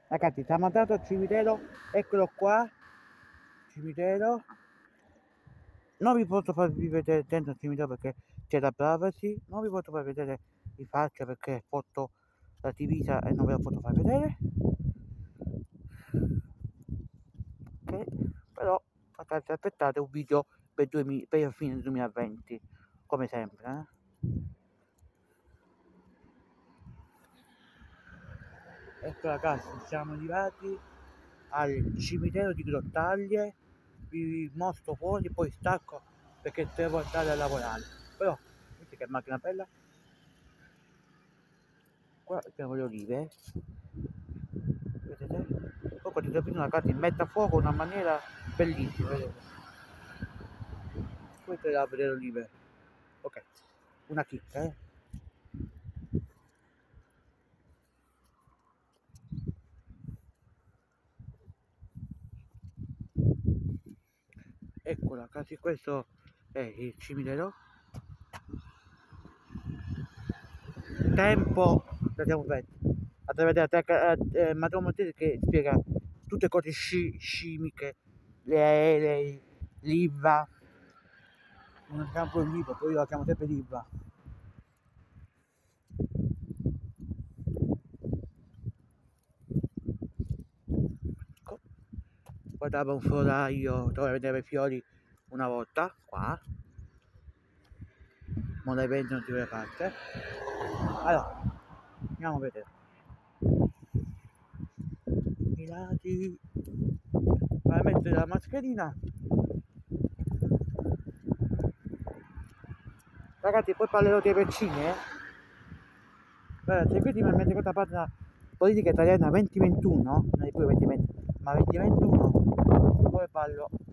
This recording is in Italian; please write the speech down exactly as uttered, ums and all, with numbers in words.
Ragazzi, siamo andati al cimitero, eccolo qua, cimitero. Non vi posso far vedere dentro il cimitero perché c'è la privacy, non vi posso far vedere di faccia perché foto la divisa e non ve la posso far vedere. Ok, però ragazzi, aspettate un video per, duemila, per fine duemilaventi, come sempre, eh? Ecco ragazzi, siamo arrivati al cimitero di Grottaglie, vi mostro fuori, poi stacco perché devo andare a lavorare. Però, vedete che macchina bella? Qua abbiamo le olive, vedete? Poi potete aprire una carta in mezzo a fuoco in una maniera bellissima, vedete? Queste le apre le olive. Ok, una chicca, eh? Ecco ragazzi, questo è il cimitero. Tempo, andiamo bene. Andate a vedere eh, Matteo Montese che spiega tutte cose sci, scimiche, le aerei, l'I V A. Non chiamo l'I V A, poi io la chiamo sempre l'I V A. Ecco. Guardavo un fioraio dove vedere i fiori una volta, qua. Ma le vendono di quelle parte. Allora, andiamo a vedere. I lati. Vai a mettere la mascherina. Ragazzi, poi parlerò dei vaccini, eh. Guarda, se vedi mi mette questa pagina politica italiana venti ventuno, non è più venti venti, ma venti ventuno, poi parlo